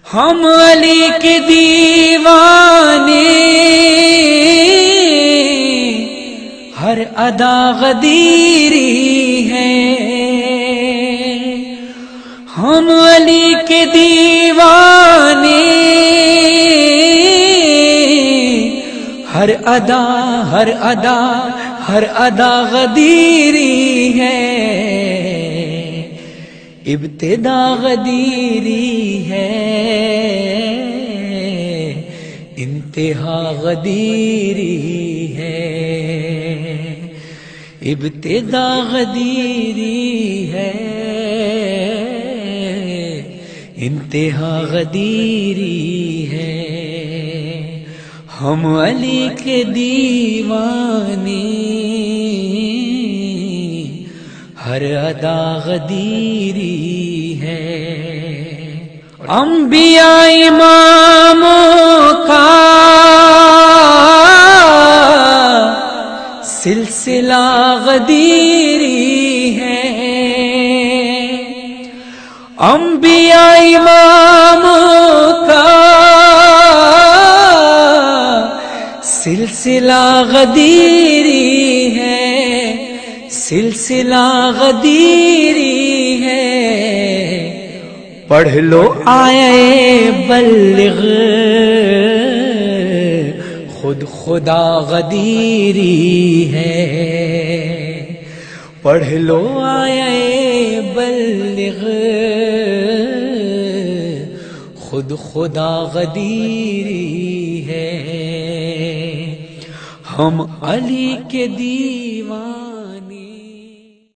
ہم علی کے دیوانے، ہر ادا غدیری ہے، ہم علی کے دیوانے، ہر ادا ہر ادا ہر ادا غدیری ہے، ابتدا غدیری ہے، انتہا غدیری ہے، ابتدا غدیری ہے، انتہا غدیری ہے، ہم علی کے دیوانے، ہر ادا غدیری ہے، انبیاء اماموں کا سلسلہ غدیری ہے، انبیاء اماموں کا سلسلہ غدیری ہے، سلسلہ غدیری ہے، پڑھ لو آیے بلغ، خود خدا غدیری ہے، پڑھ لو آیے بلغ، خود خدا غدیری ہے، ہم علی کے دیوان